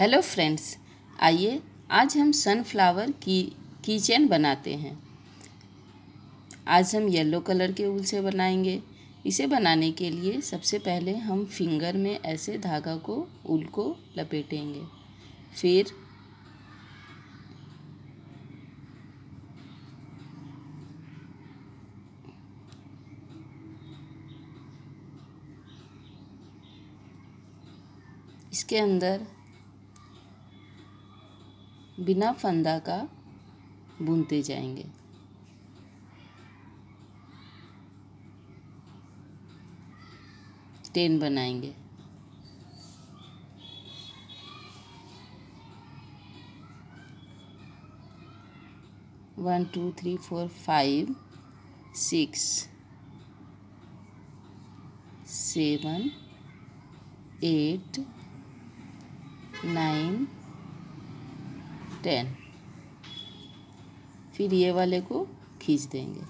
Hello friends, आइए आज हम सनफ्लावर की कीचेन बनाते हैं। आज हम येलो कलर के ऊल से बनाएंगे। इसे बनाने के लिए सबसे पहले हम फिंगर में ऐसे धागा को ऊल को लपेटेंगे। फिर इसके अंदर बिना फंदा का बुनते जाएंगे। टेन बनाएंगे। One two three four five 6 7 8 9 10। फिर ये वाले को खींच देंगे।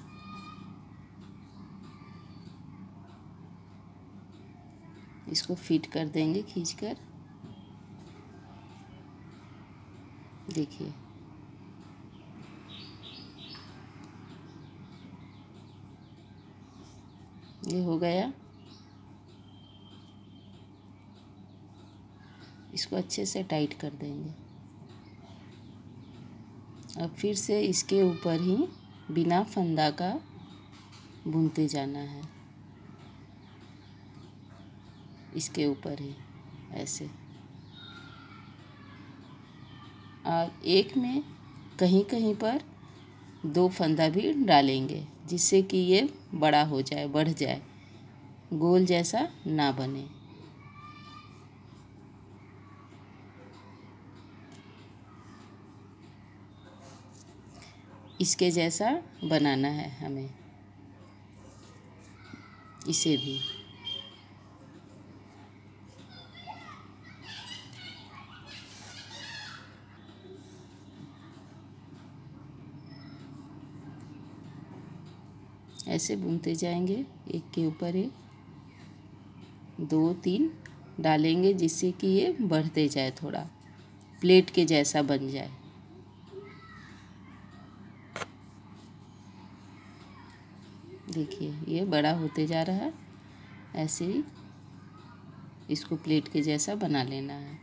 इसको फिट कर देंगे खींचकर। देखिए, ये हो गया। इसको अच्छे से टाइट कर देंगे। अब फिर से इसके ऊपर ही बिना फंदा का बुनते जाना है। इसके ऊपर ही ऐसे, और एक में कहीं कहीं पर 2 फंदा भी डालेंगे, जिससे कि ये बड़ा हो जाए, बढ़ जाए, गोल जैसा ना बने। इसके जैसा बनाना है हमें, इसे भी। ऐसे बुनते जाएंगे, एक के ऊपर एक 2 3 डालेंगे, जिससे कि ये बढ़ते जाए, थोड़ा प्लेट के जैसा बन जाए। देखिए, ये बड़ा होते जा रहा है। ऐसे ही इसको प्लेट के जैसा बना लेना है।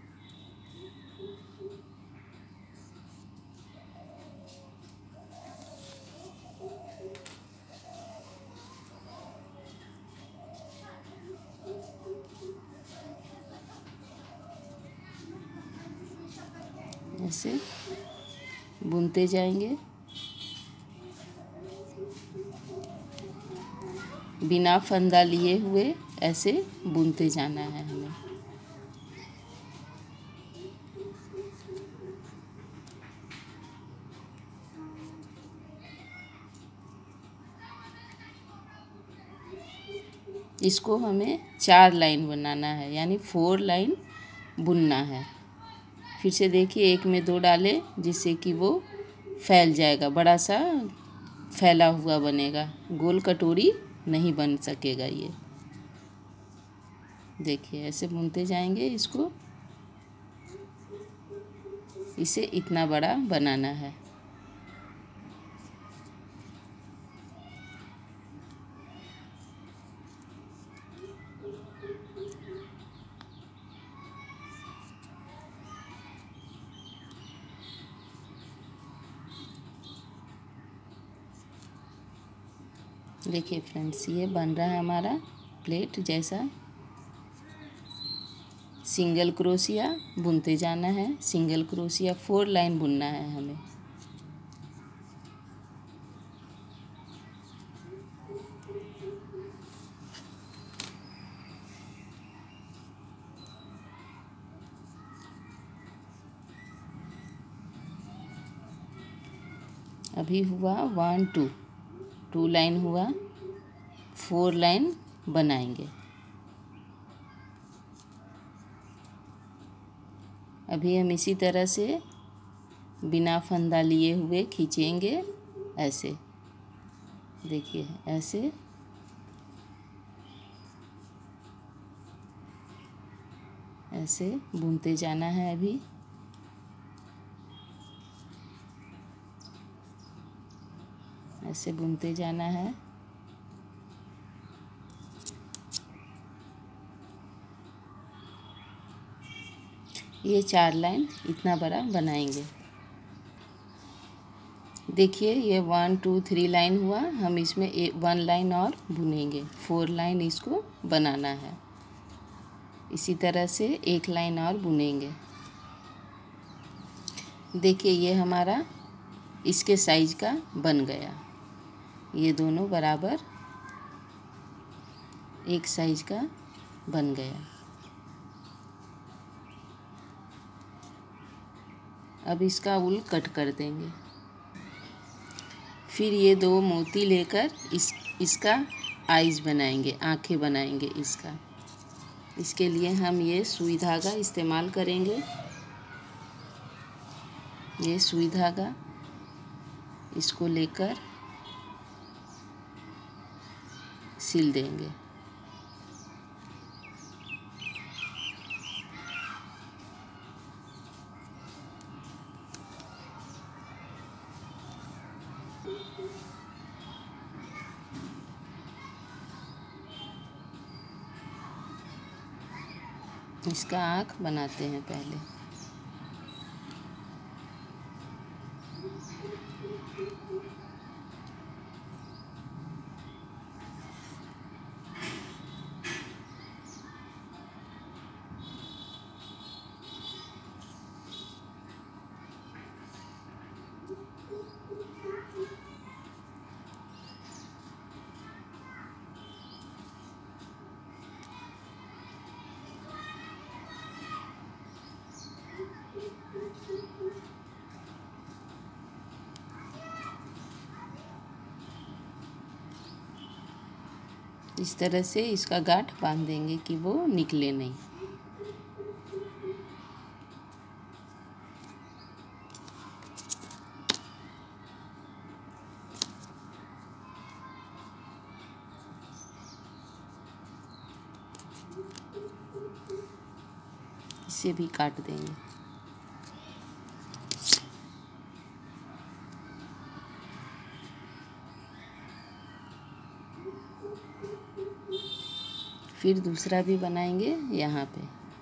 ऐसे बुनते जाएंगे। बिना फंदा लिए हुए ऐसे बुनते जाना है हमें। इसको हमें 4 लाइन बनाना है, यानी 4 लाइन बुनना है। फिर से देखिए, एक में 2 डालें, जिससे कि वो फैल जाएगा, बड़ा सा फैला हुआ बनेगा। गोल कटोरी नहीं बन सकेगा ये। देखिए, ऐसे बुनते जाएंगे इसको। इसे इतना बड़ा बनाना है। देखिए फ्रेंड्स, ये बन रहा है हमारा प्लेट जैसा। सिंगल क्रोशिया बुनते जाना है। सिंगल क्रोशिया 4 लाइन बुनना है हमें। अभी हुआ 1 2 लाइन हुआ। 4 लाइन बनाएंगे। अभी हम इसी तरह से बिना फंदा लिए हुए खींचेंगे। ऐसे देखिए, ऐसे ऐसे बुनते जाना है अभी। ऐसे बुनते जाना है। ये 4 लाइन इतना बड़ा बनाएंगे। देखिए ये 1 2 3 लाइन हुआ, हम इसमें 1 लाइन और बुनेंगे, 4 लाइन इसको बनाना है। इसी तरह से 1 लाइन और बुनेंगे। देखिए ये हमारा इसके साइज का बन गया। ये दोनों बराबर एक साइज का बन गया। अब इसका ऊल कट कर देंगे। फिर ये 2 मोती लेकर इसका आइज बनाएंगे, आँखें बनाएंगे इसका। इसके लिए हम ये सुई धागा इस्तेमाल करेंगे। ये सुई धागा इसको लेकर सिल देंगे। इसका आँख बनाते हैं पहले। इस तरह से इसका गांठ बांध देंगे कि वो निकले नहीं। इसे भी काट देंगे। फिर दूसरा भी बनाएंगे यहाँ पे।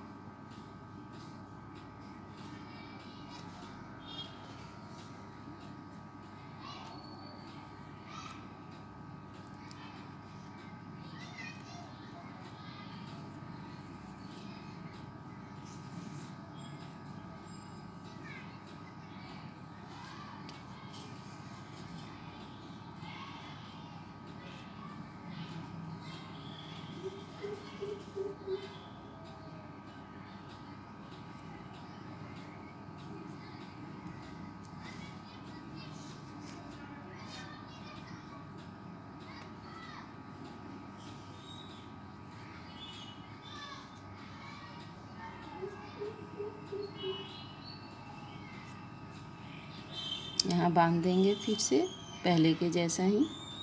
यहाँ बांध देंगे फिर से पहले के जैसा ही।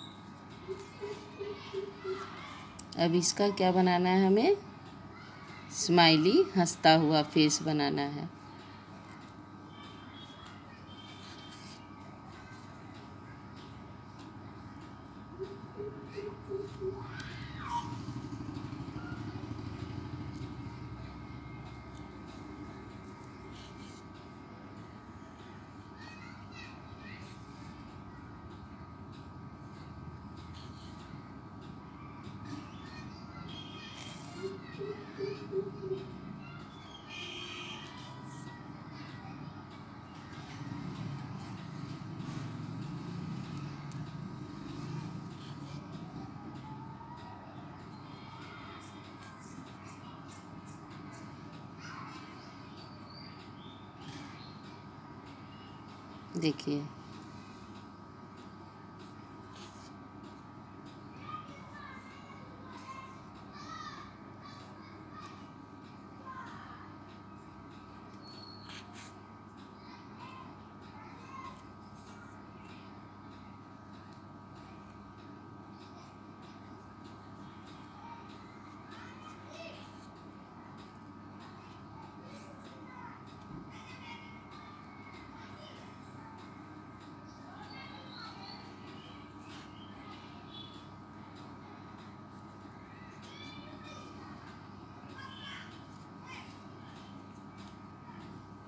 अब इसका क्या बनाना है, हमें स्माइली हंसता हुआ फेस बनाना है। देखिए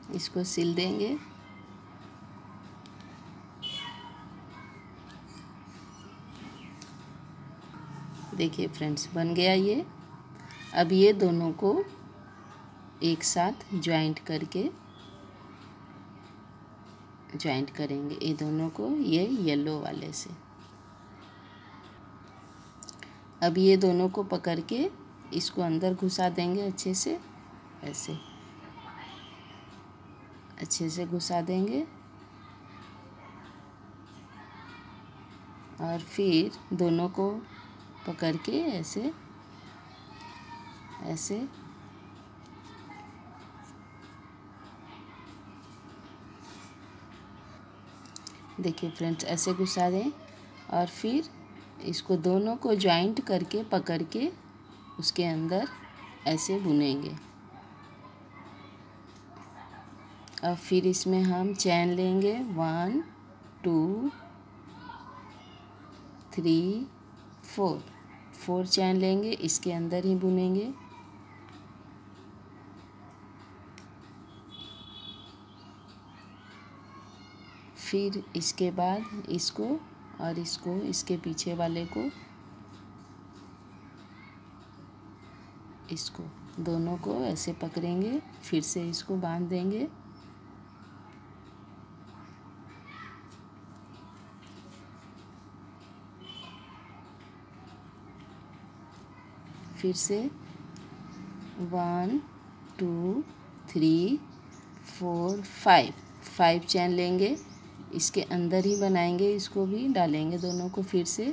इसको सिल देंगे। देखिए फ्रेंड्स, बन गया ये। अब ये दोनों को एक साथ ज्वाइंट करेंगे, ये दोनों को ये येलो वाले से। अब ये दोनों को पकड़ के इसको अंदर घुसा देंगे अच्छे से, ऐसे अच्छे से घुसा देंगे। और फिर दोनों को पकड़ के ऐसे ऐसे देखिए फ्रेंड्स, ऐसे घुसा दें और फिर इसको दोनों को ज्वाइंट करके पकड़ के उसके अंदर ऐसे बुनेंगे। अब फिर इसमें हम चैन लेंगे 1 2 3 4 चैन लेंगे, इसके अंदर ही बुनेंगे। फिर इसके बाद इसको और इसको, इसके पीछे वाले को, इसको दोनों को ऐसे पकड़ेंगे, फिर से इसको बांध देंगे। फिर से 1 2 3 4 5 चैन लेंगे, इसके अंदर ही बनाएंगे, इसको भी डालेंगे दोनों को फिर से।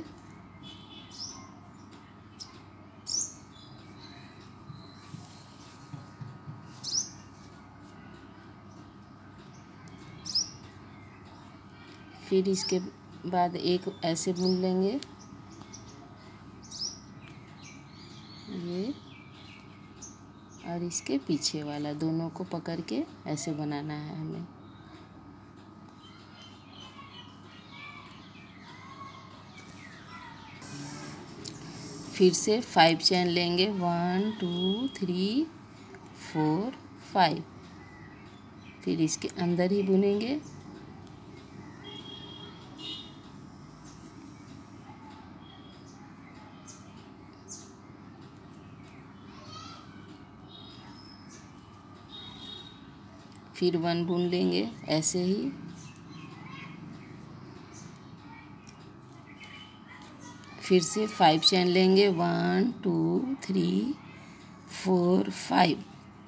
फिर इसके बाद एक ऐसे बुन लेंगे, ये और इसके पीछे वाला, दोनों को पकड़ के ऐसे बनाना है हमें। फिर से 5 चैन लेंगे, 1 2 3 4 5। फिर इसके अंदर ही बुनेंगे। फिर 1 बुन लेंगे ऐसे ही। फिर से 5 चैन लेंगे, 1 2 3 4 5।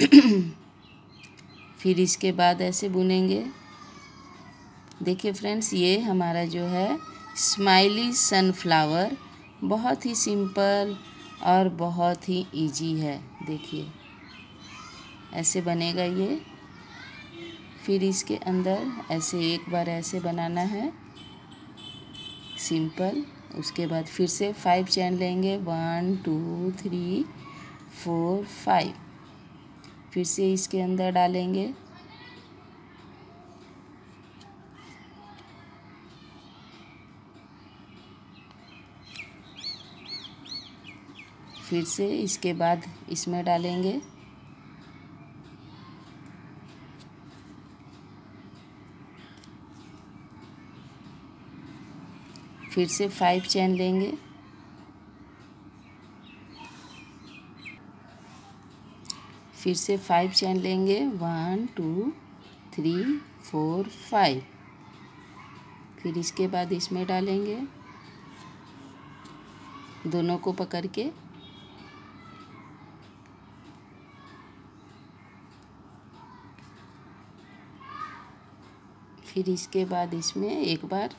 फिर इसके बाद ऐसे बुनेंगे। देखिए फ्रेंड्स, ये हमारा जो है स्माइली सनफ्लावर बहुत ही सिंपल और बहुत ही इजी है। देखिए ऐसे बनेगा ये। फिर इसके अंदर ऐसे एक बार ऐसे बनाना है सिंपल। उसके बाद फिर से 5 चैन लेंगे, 1 2 3 4 5। फिर से इसके अंदर डालेंगे। फिर से इसके बाद इसमें डालेंगे। फिर से 5 चैन लेंगे। फिर से 5 चैन लेंगे, 1 2 3 4 5। फिर इसके बाद इसमें डालेंगे, दोनों को पकड़ के। फिर इसके बाद इसमें एक बार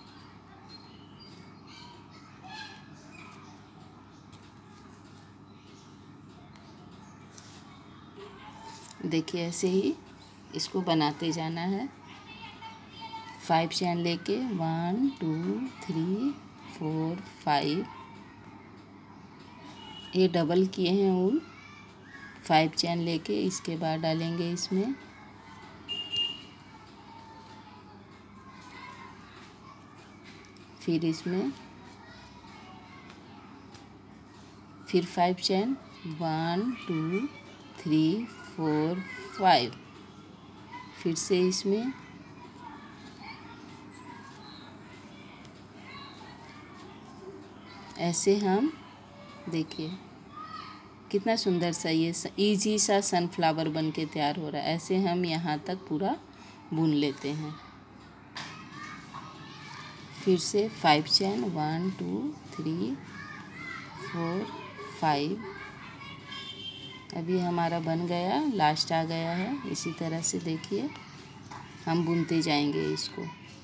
देखिए ऐसे ही इसको बनाते जाना है। 5 चैन लेके 1 2 3 4 5। ये डबल किए हैं ऊन। 5 चैन लेके इसके बाद डालेंगे इसमें। फिर इसमें फिर 5 चैन, 1 2 3 4 5। फिर से इसमें ऐसे हम देखिए कितना सुंदर सा ये इजी सा सनफ्लावर बन के तैयार हो रहा है। ऐसे हम यहाँ तक पूरा बुन लेते हैं। फिर से 5 चैन 1 2 3 4 5। अभी हमारा बन गया, लास्ट आ गया है। इसी तरह से देखिए हम बुनते जाएंगे इसको।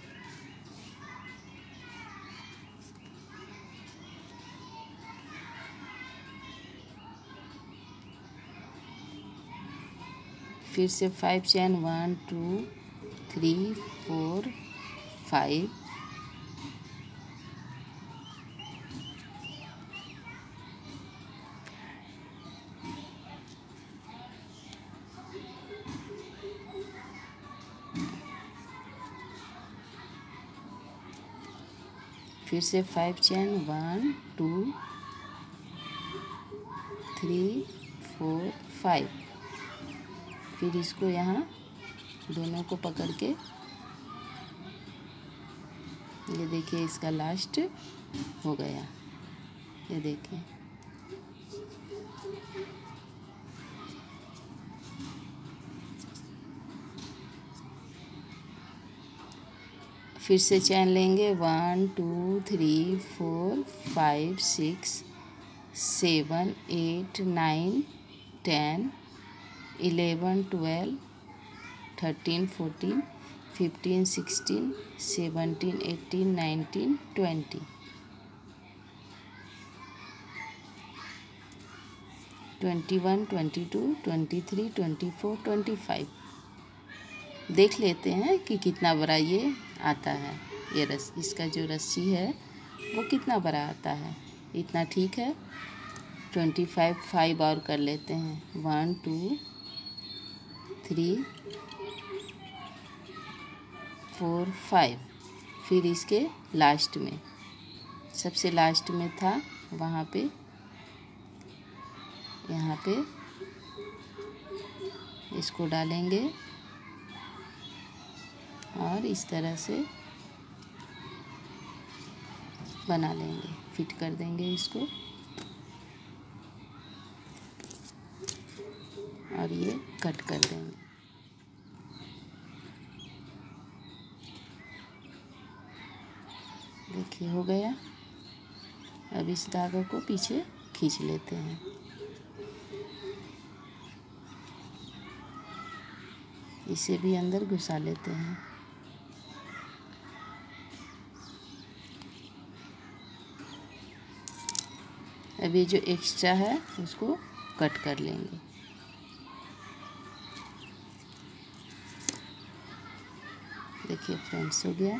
फिर से 5 चैन 1 2 3 4 5। फिर से 5 चैन 1 2 3 4 5। फिर इसको यहाँ दोनों को पकड़ के ये देखिए इसका लास्ट हो गया। ये देखिए फिर से चैन लेंगे 1 2 3 4 5 6 7 8 9 10 11 12 13 14 15 16 17 18 19 20 21 22 23 24 25। देख लेते हैं कि कितना बड़ा ये आता है। ये इसका जो रस्सी है वो कितना बड़ा आता है। इतना ठीक है। 25 5 और कर लेते हैं 1 2 3 4 5। फिर इसके लास्ट में सबसे लास्ट में था वहाँ पे यहाँ पे इसको डालेंगे और इस तरह से बना लेंगे। फिट कर देंगे इसको और ये कट कर देंगे। देखिए हो गया। अब इस धागे को पीछे खींच लेते हैं। इसे भी अंदर घुसा लेते हैं। अब ये जो एक्स्ट्रा है उसको कट कर लेंगे। देखिए फ्रेंड्स हो गया।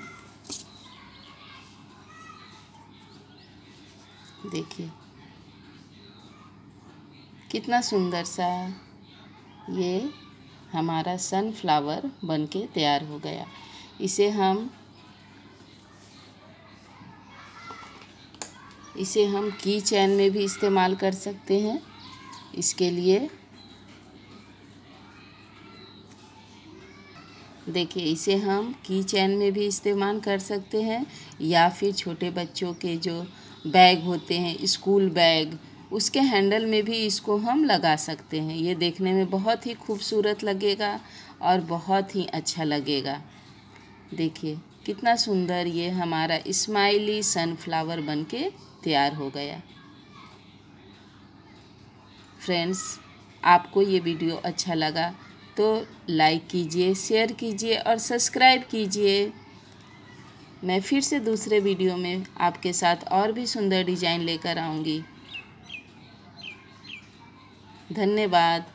देखिए कितना सुंदर सा ये हमारा सनफ्लावर बनके तैयार हो गया। इसे हम की चैन में भी इस्तेमाल कर सकते हैं। इसके लिए देखिए इसे हम की चैन में भी इस्तेमाल कर सकते हैं या फिर छोटे बच्चों के जो बैग होते हैं स्कूल बैग उसके हैंडल में भी इसको हम लगा सकते हैं। ये देखने में बहुत ही खूबसूरत लगेगा और बहुत ही अच्छा लगेगा। देखिए कितना सुंदर ये हमारा स्माइली सनफ्लावर बनके तैयार हो गया। फ्रेंड्स आपको ये वीडियो अच्छा लगा तो लाइक कीजिए, शेयर कीजिए और सब्सक्राइब कीजिए। मैं फिर से दूसरे वीडियो में आपके साथ और भी सुंदर डिज़ाइन लेकर आऊँगी। धन्यवाद।